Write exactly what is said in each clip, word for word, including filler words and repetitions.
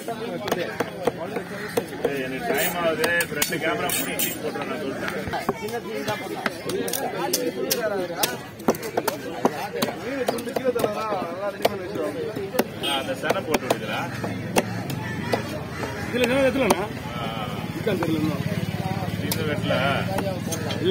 எனக்கு டைம் ஆகுது. ரெண்டு கேமரா முடிச்சு போட்டுறேன் நான் சொல்லிட்டேன். அந்த சனை போட்டு விடுங்களா? இதுல என்ன வெட்டலண்ணா? தெரியல இது வெட்டல இல்ல.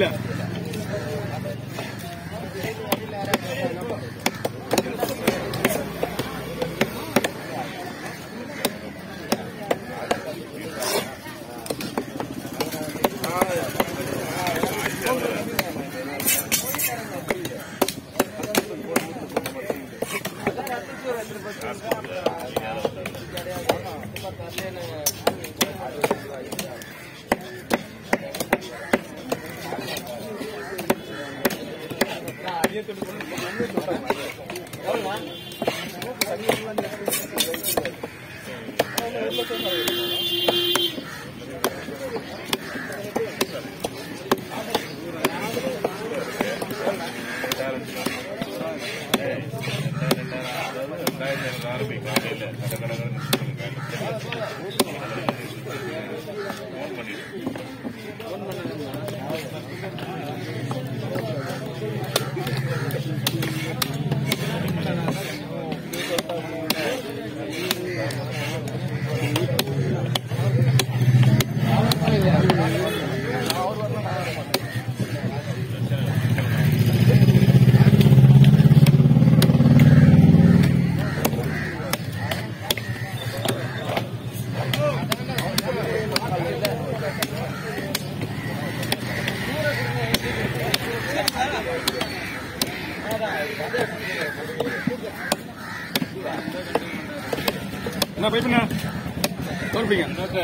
என்ன பைப்புண்ணா சொல்றீங்க?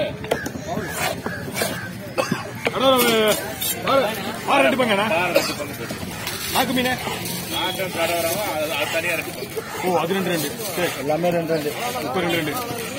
ஆறு ரெண்டு பங்கண்ணா. நாக்கு மீன் தனியா இருக்கு. ஓ அது ரெண்டு ரெண்டு சரி. எல்லாமே ரெண்டு ரெண்டு இப்போ ரெண்டு ரெண்டு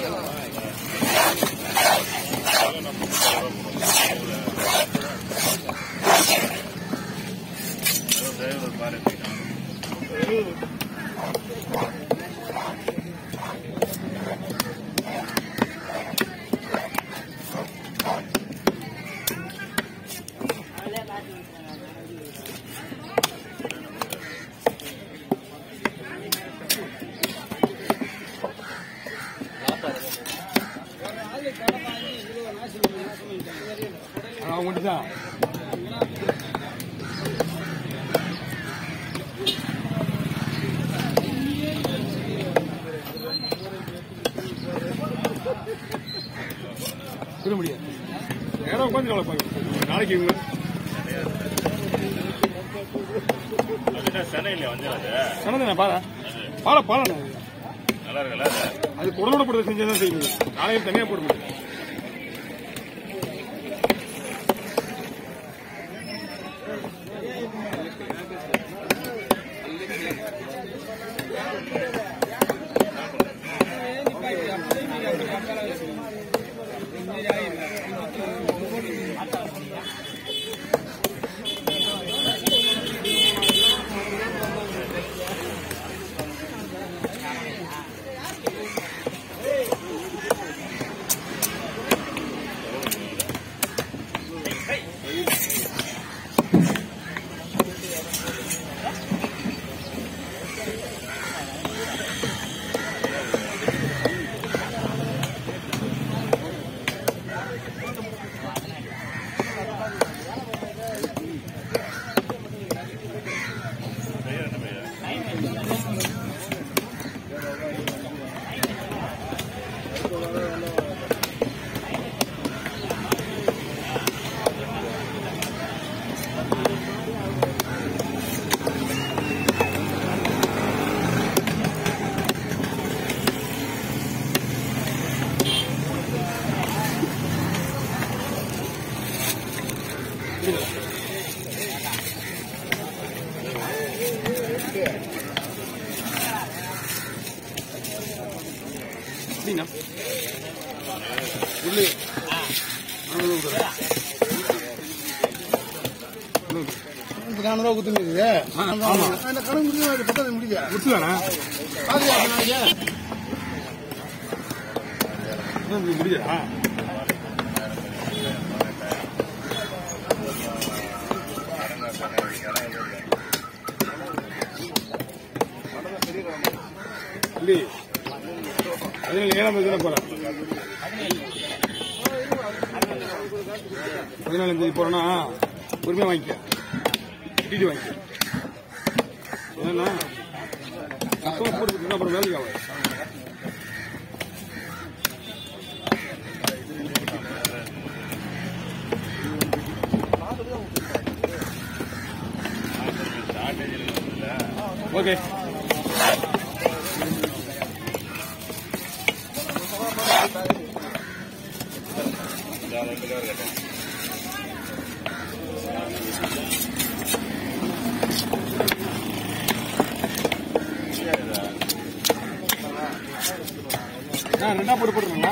ஒன்றுதான். சொல்ல முடியாது. நேரம் உட்காந்து கவலைப்பாங்க. நாளைக்கு சென்னையில வந்து சனதானே பாலா பாலா பாலா நல்லா இருக்குல்ல? அது குடலோட போட்டு செஞ்சதான் செய்யுங்க. நாளைக்கு தனியா போட முடியும். நானூறு ரூபா குத்துருக்குது. அந்த கணக்கு முடியும் பத்தாது முடியுது. முடிஞ்சா இல்லை பதினேழு ஏழாம் தேதி தானே போறேன். பதினாலாம் தேதி போறேன்னா பொறுமையா வாங்கிக்க, கட்டிட்டு வாங்கிக்க. ஏன்னா அப்போ போட்டு அப்புறம் வேலைக்கு ஆகும். ஓகே ரெண்டா போட்டு போட்டுருங்களா?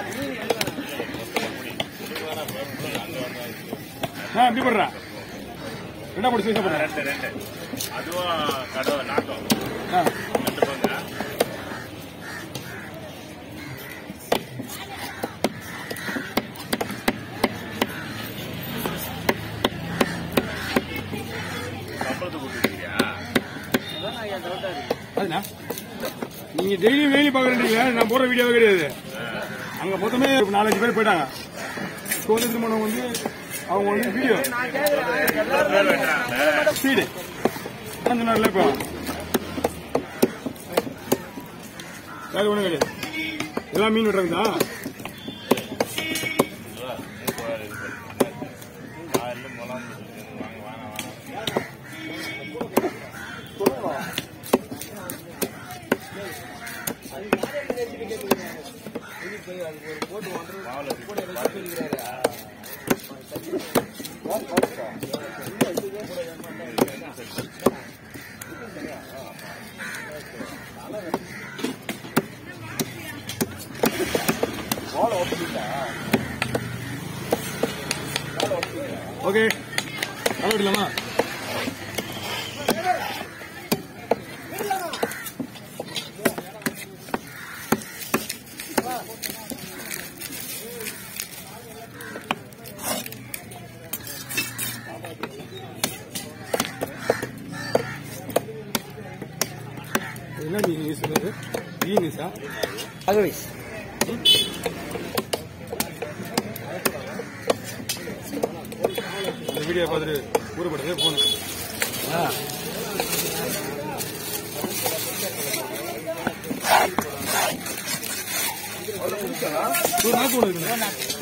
எப்படி போடுறா? ரெண்டா போட்டு சைஸா போடுறேன். ரெண்டு ரெண்டு அதுவும் கடவை நாட்டம் ரெண்டு போங்க. சம்பளத்தை கொடுத்துருக்கியா? அதுண்ணா நீங்க டெய்லி வெயிலி பாக்குறீங்க, நான் போற வீடியோவே கிடையாது. அங்க மொத்தமே நாலஞ்சு பேர் போயிட்டாங்க. வந்து திருமணம் வந்து அவங்க வந்து வீடியோ ஸ்பீடு சொன்னார்ல. இப்போ வேற ஒண்ணும் கிடையாது, எல்லாம் மீன் விடுறாங்க. ஓகே விடலாமா? என்ன மீன் யூஸ் பண்ணுறது? மீன்ஸா அகவைஸ் இந்த வீடியோ பார்த்துட்டு ஊறப்படுறதே போகணும். ஒரு நாள் போகணும்.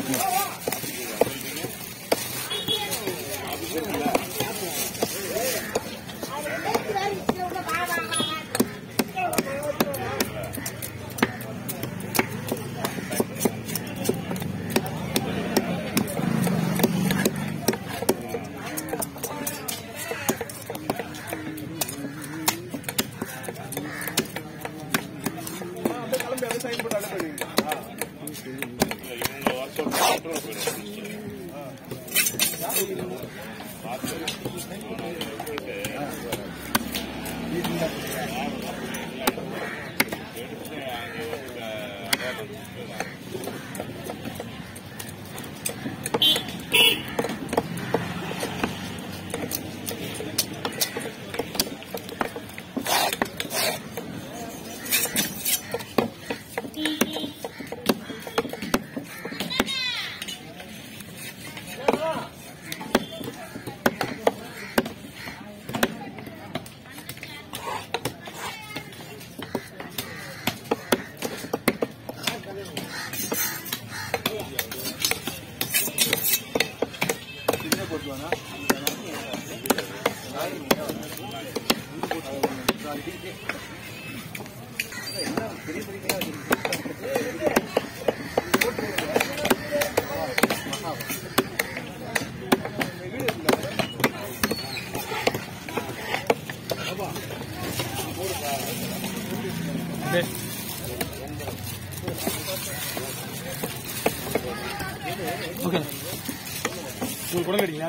ஓகே உங்களுக்கு கூட கிடைக்கீங்களா?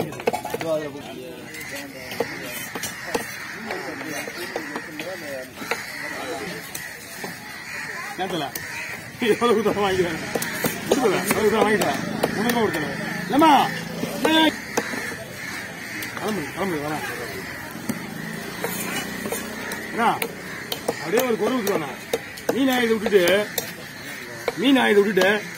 எவ்வளவு தூரம் வாங்கிக்கிறேன். கொடுக்கல வாங்கிட்டேன் உனக்கும் கொடுத்தேன் இல்லம்மா கிளம்பு கிளம்பு வேணா என்ன அப்படியே ஒரு குரல் விட்டுருவானா மீன் ஆயுத விட்டுட்டு மீன் ஆயுத விட்டுட்டு